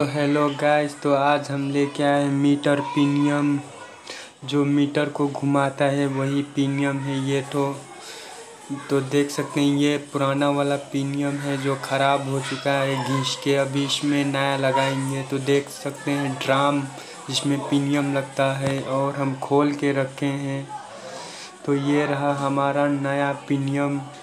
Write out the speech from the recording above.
तो hello guys, तो आज हम लेके आए मीटर पिनियम। जो मीटर को घुमाता है वही पिनियम है। ये तो देख सकते हैं, ये पुराना वाला पिनियम है जो ख़राब हो चुका है घिस के। अभी इसमें नया लगाएंगे। तो देख सकते हैं ड्राम जिसमें पिनियम लगता है, और हम खोल के रखे हैं। तो ये रहा हमारा नया पिनियम।